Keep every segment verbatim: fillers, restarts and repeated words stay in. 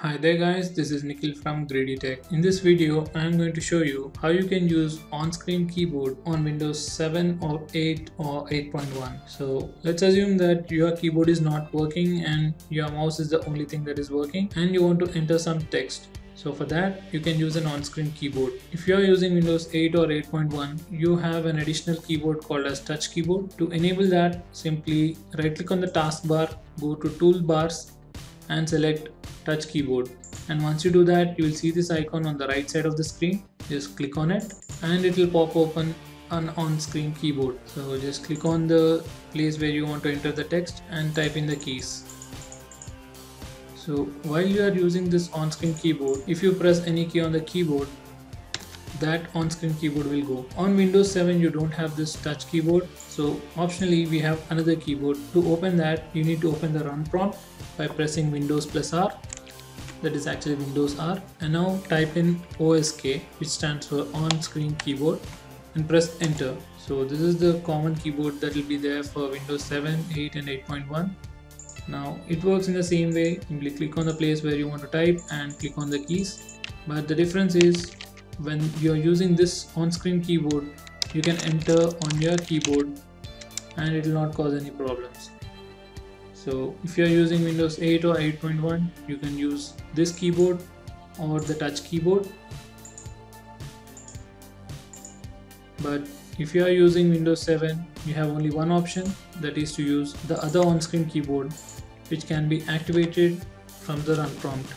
Hi there guys, this is Nikhil from Grady Tech. In this video, I am going to show you how you can use on-screen keyboard on Windows seven or eight or eight point one. So let's assume that your keyboard is not working and your mouse is the only thing that is working and you want to enter some text. So for that, you can use an on-screen keyboard. If you are using Windows eight or eight point one, you have an additional keyboard called as touch keyboard. To enable that, simply right click on the taskbar, go to toolbars and select touch keyboard, and once you do that you will see this icon on the right side of the screen. Just click on it and it will pop open an on-screen keyboard. So just click on the place where you want to enter the text and type in the keys. So while you are using this on-screen keyboard, if you press any key on the keyboard, that on-screen keyboard will go. On Windows seven you don't have this touch keyboard, so optionally we have another keyboard. To open that, you need to open the run prompt by pressing Windows plus R, that is actually Windows R, and now type in O S K, which stands for on-screen keyboard, and press enter. So this is the common keyboard that will be there for Windows seven, eight and eight point one. Now it works in the same way. Simply click on the place where you want to type and click on the keys, but the difference is when you're using this on-screen keyboard, you can enter on your keyboard and it will not cause any problems. So if you're using Windows eight or eight point one, you can use this keyboard or the touch keyboard. But if you are using Windows seven, you have only one option, that is to use the other on-screen keyboard, which can be activated from the run prompt.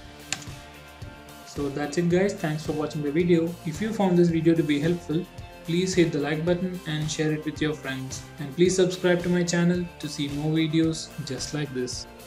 So that's it guys, thanks for watching the video. If you found this video to be helpful, please hit the like button and share it with your friends. And please subscribe to my channel to see more videos just like this.